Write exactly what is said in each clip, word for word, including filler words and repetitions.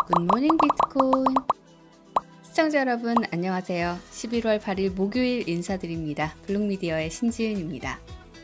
굿모닝 비트코인. 시청자 여러분 안녕하세요. 십일월 팔일 목요일 인사드립니다. 블록미디어의 신지은입니다.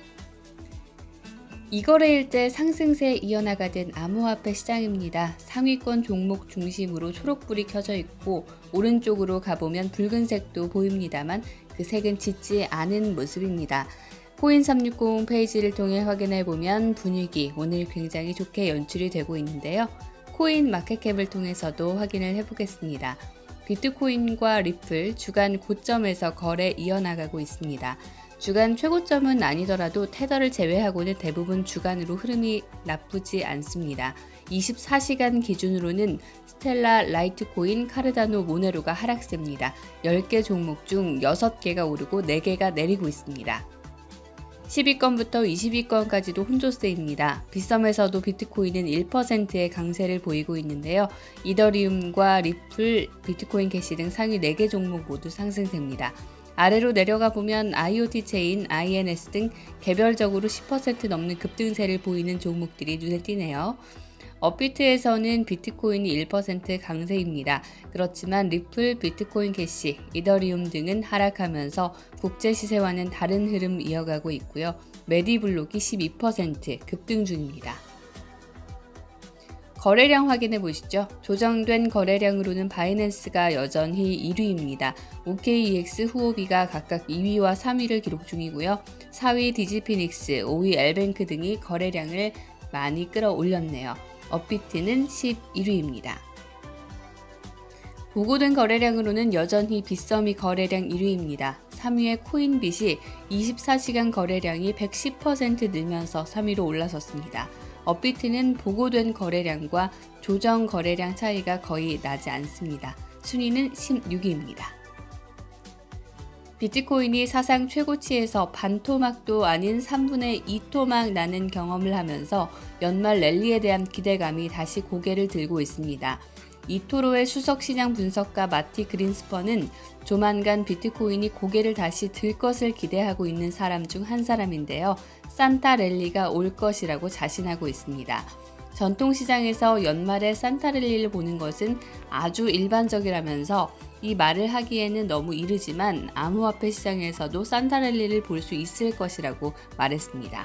이 거래일 때 상승세 이어나가던 암호화폐 시장입니다. 상위권 종목 중심으로 초록불이 켜져 있고 오른쪽으로 가보면 붉은색도 보입니다만 그 색은 짙지 않은 모습입니다. 코인 삼육공 페이지를 통해 확인해보면 분위기 오늘 굉장히 좋게 연출이 되고 있는데요. 코인 마켓캡을 통해서도 확인을 해보겠습니다. 비트코인과 리플 주간 고점에서 거래 이어나가고 있습니다. 주간 최고점은 아니더라도 테더를 제외하고는 대부분 주간으로 흐름이 나쁘지 않습니다. 이십사 시간 기준으로는 스텔라, 라이트코인, 카르다노, 모네로가 하락세입니다. 열 개 종목 중 여섯 개가 오르고 네 개가 내리고 있습니다. 십 위권부터 이십 위권까지도 혼조세입니다. 빗썸에서도 비트코인은 일 퍼센트의 강세를 보이고 있는데요. 이더리움과 리플, 비트코인 캐시 등 상위 네 개 종목 모두 상승세입니다. 아래로 내려가 보면 아이오티 체인, 아이엔에스 등 개별적으로 십 퍼센트 넘는 급등세를 보이는 종목들이 눈에 띄네요. 업비트에서는 비트코인이 일 퍼센트 강세입니다. 그렇지만 리플, 비트코인 캐시, 이더리움 등은 하락하면서 국제 시세와는 다른 흐름 이어가고 있고요. 메디블록이 십이 퍼센트 급등 중입니다. 거래량 확인해 보시죠. 조정된 거래량으로는 바이낸스가 여전히 일 위입니다. 오케이이엑스, 후오비가 각각 이 위와 삼 위를 기록 중이고요. 사 위 디지피닉스, 오 위 엘뱅크 등이 거래량을 많이 끌어올렸네요. 업비트는 십일 위입니다. 보고된 거래량으로는 여전히 빗썸이 거래량 일 위입니다. 삼 위의 코인빗이 이십사 시간 거래량이 백십 퍼센트 늘면서 삼 위로 올라섰습니다. 업비트는 보고된 거래량과 조정 거래량 차이가 거의 나지 않습니다. 순위는 십육 위입니다. 비트코인이 사상 최고치에서 반토막도 아닌 삼분의 이 토막 나는 경험을 하면서 연말 랠리에 대한 기대감이 다시 고개를 들고 있습니다. 이토로의 수석시장 분석가 마티 그린스펀은 조만간 비트코인이 고개를 다시 들 것을 기대하고 있는 사람 중 한 사람인데요. 산타 랠리가 올 것이라고 자신하고 있습니다. 전통시장에서 연말에 산타 랠리를 보는 것은 아주 일반적이라면서 이 말을 하기에는 너무 이르지만 암호화폐 시장에서도 산타 랠리를 볼 수 있을 것이라고 말했습니다.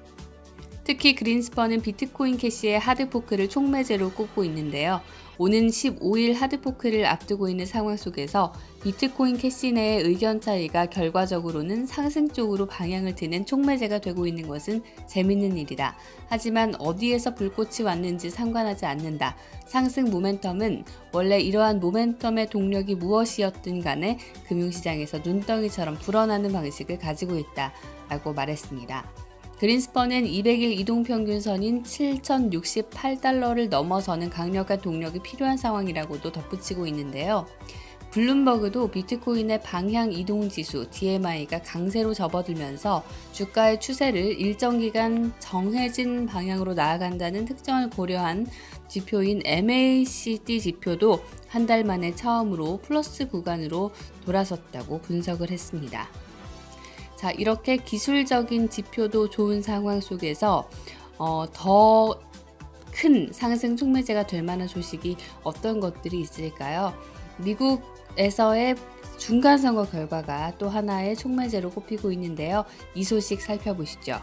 특히 그린스펀은 비트코인 캐시의 하드포크를 촉매제로 꼽고 있는데요. 오는 십오 일 하드포크를 앞두고 있는 상황 속에서 비트코인 캐시 내의 의견 차이가 결과적으로는 상승 쪽으로 방향을 트는 촉매제가 되고 있는 것은 재밌는 일이다. 하지만 어디에서 불꽃이 왔는지 상관하지 않는다. 상승 모멘텀은 원래 이러한 모멘텀의 동력이 무엇이었든 간에 금융시장에서 눈덩이처럼 불어나는 방식을 가지고 있다. 라고 말했습니다. 그린스펀은 이백 일 이동평균선인 칠천육십팔 달러를 넘어서는 강력한 동력이 필요한 상황이라고도 덧붙이고 있는데요. 블룸버그도 비트코인의 방향 이동 지수 디엠아이가 강세로 접어들면서 주가의 추세를 일정 기간 정해진 방향으로 나아간다는 특징을 고려한 지표인 엠에이시디 지표도 한 달 만에 처음으로 플러스 구간으로 돌아섰다고 분석을 했습니다. 자, 이렇게 기술적인 지표도 좋은 상황 속에서 어, 더 큰 상승 촉매제가 될 만한 소식이 어떤 것들이 있을까요? 미국에서의 중간선거 결과가 또 하나의 촉매제로 꼽히고 있는데요. 이 소식 살펴보시죠.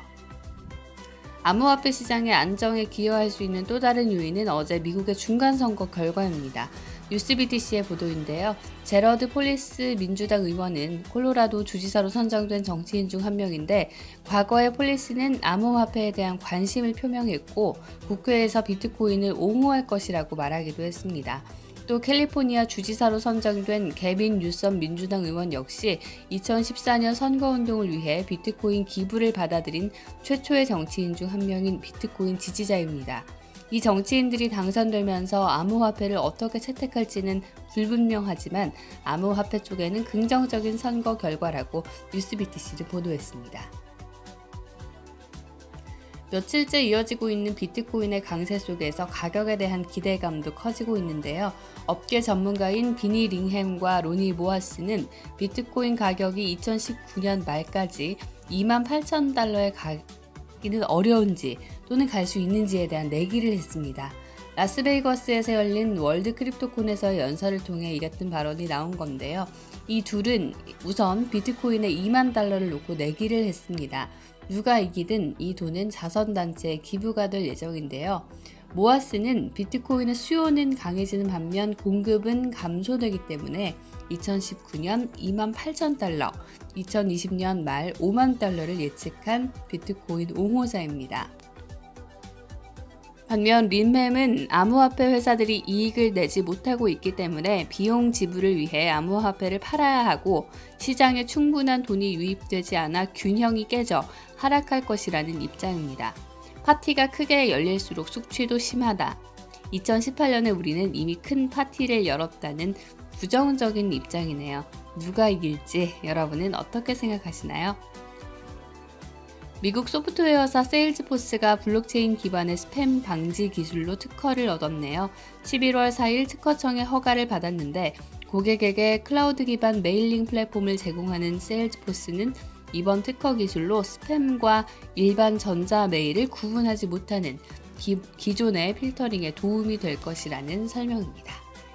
암호화폐 시장의 안정에 기여할 수 있는 또 다른 요인은 어제 미국의 중간선거 결과입니다. 뉴스비티씨의 보도인데요. 제러드 폴리스 민주당 의원은 콜로라도 주지사로 선정된 정치인 중 한 명인데 과거에 폴리스는 암호화폐에 대한 관심을 표명했고 국회에서 비트코인을 옹호할 것이라고 말하기도 했습니다. 또 캘리포니아 주지사로 선정된 게빈 뉴섬 민주당 의원 역시 이천십사 년 선거운동을 위해 비트코인 기부를 받아들인 최초의 정치인 중 한 명인 비트코인 지지자입니다. 이 정치인들이 당선되면서 암호화폐를 어떻게 채택할지는 불분명하지만 암호화폐 쪽에는 긍정적인 선거 결과라고 뉴스비티씨를 보도했습니다. 며칠째 이어지고 있는 비트코인의 강세 속에서 가격에 대한 기대감도 커지고 있는데요. 업계 전문가인 비니 링햄과 로니 모하스는 비트코인 가격이 이천십구 년 말까지 이만 팔천 달러에 가기는 어려운지 또는 갈 수 있는지에 대한 내기를 했습니다. 라스베이거스에서 열린 월드 크립토콘에서 연설을 통해 이 같은 발언이 나온 건데요. 이 둘은 우선 비트코인에 이만 달러를 놓고 내기를 했습니다. 누가 이기든 이 돈은 자선단체에 기부가 될 예정인데요. 모아스는 비트코인의 수요는 강해지는 반면 공급은 감소되기 때문에 이천십구 년 이만 팔천 달러, 이천이십 년 말 오만 달러를 예측한 비트코인 옹호자입니다. 반면 린맴은 암호화폐 회사들이 이익을 내지 못하고 있기 때문에 비용 지불을 위해 암호화폐를 팔아야 하고 시장에 충분한 돈이 유입되지 않아 균형이 깨져 하락할 것이라는 입장입니다. 파티가 크게 열릴수록 숙취도 심하다. 이천십팔 년에 우리는 이미 큰 파티를 열었다는 부정적인 입장이네요. 누가 이길지 여러분은 어떻게 생각하시나요? 미국 소프트웨어사 세일즈포스가 블록체인 기반의 스팸 방지 기술로 특허를 얻었네요. 십일월 사일 특허청의 허가를 받았는데 고객에게 클라우드 기반 메일링 플랫폼을 제공하는 세일즈포스는 이번 특허 기술로 스팸과 일반 전자 메일을 구분하지 못하는 기, 기존의 필터링에 도움이 될 것이라는 설명입니다.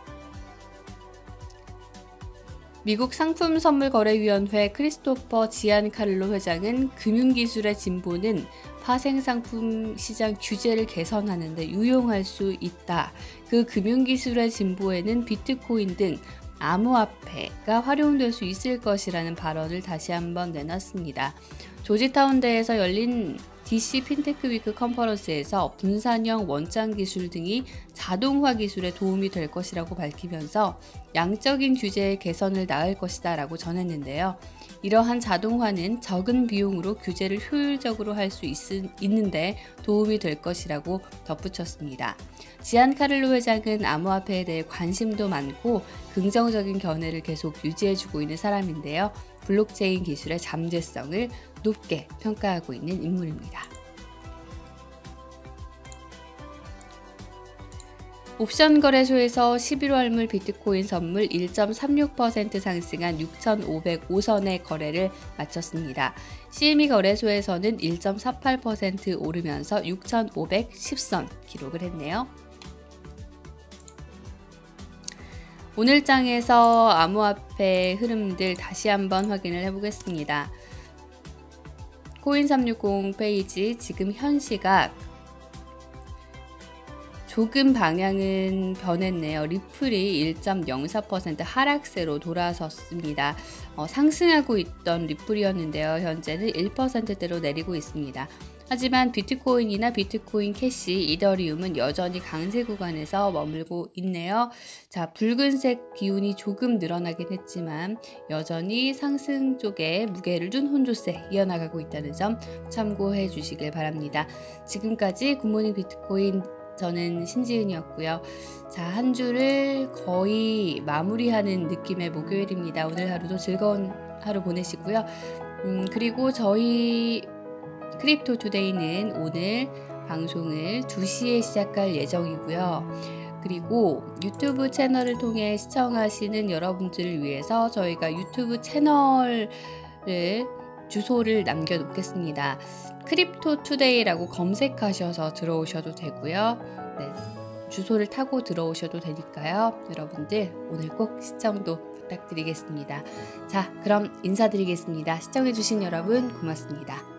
미국 상품선물거래위원회 크리스토퍼 지안카를로 회장은 금융기술의 진보는 파생상품 시장 규제를 개선하는 데 유용할 수 있다. 그 금융기술의 진보에는 비트코인 등 암호화폐가 활용될 수 있을 것이라는 발언을 다시 한번 내놨습니다. 조지타운대에서 열린 디씨 핀테크 위크 컨퍼런스에서 분산형 원장 기술 등이 자동화 기술에 도움이 될 것이라고 밝히면서 양적인 규제의 개선을 낳을 것이다 라고 전했는데요. 이러한 자동화는 적은 비용으로 규제를 효율적으로 할 수 있는데 도움이 될 것이라고 덧붙였습니다. 지안카를로 회장은 암호화폐에 대해 관심도 많고 긍정적인 견해를 계속 유지해주고 있는 사람인데요. 블록체인 기술의 잠재성을 높게 평가하고 있는 인물입니다. 옵션 거래소에서 십일월물 비트코인 선물 일 점 삼육 퍼센트 상승한 육천오백오 선의 거래를 마쳤습니다. 씨엠이 거래소에서는 일 점 사팔 퍼센트 오르면서 육천오백십 선 기록을 했네요. 오늘 장에서 암호화폐 흐름들 다시 한번 확인을 해보겠습니다. 코인 삼백육십 페이지 지금 현 시각 조금 방향은 변했네요. 리플이 일 점 영사 퍼센트 하락세로 돌아섰습니다. 어, 상승하고 있던 리플이었는데요. 현재는 일 퍼센트대로 내리고 있습니다. 하지만 비트코인이나 비트코인 캐시, 이더리움은 여전히 강세 구간에서 머물고 있네요. 자, 붉은색 기운이 조금 늘어나긴 했지만 여전히 상승 쪽에 무게를 둔 혼조세 이어나가고 있다는 점 참고해 주시길 바랍니다. 지금까지 굿모닝 비트코인 저는 신지은이었고요. 자, 한 주를 거의 마무리하는 느낌의 목요일입니다. 오늘 하루도 즐거운 하루 보내시고요. 음, 그리고 저희 크립토 투데이는 오늘 방송을 두 시에 시작할 예정이고요. 그리고 유튜브 채널을 통해 시청하시는 여러분들을 위해서 저희가 유튜브 채널을 주소를 남겨놓겠습니다. 크립토 투데이라고 검색하셔서 들어오셔도 되고요. 네, 주소를 타고 들어오셔도 되니까요. 여러분들 오늘 꼭 시청도 부탁드리겠습니다. 자, 그럼 인사드리겠습니다. 시청해주신 여러분 고맙습니다.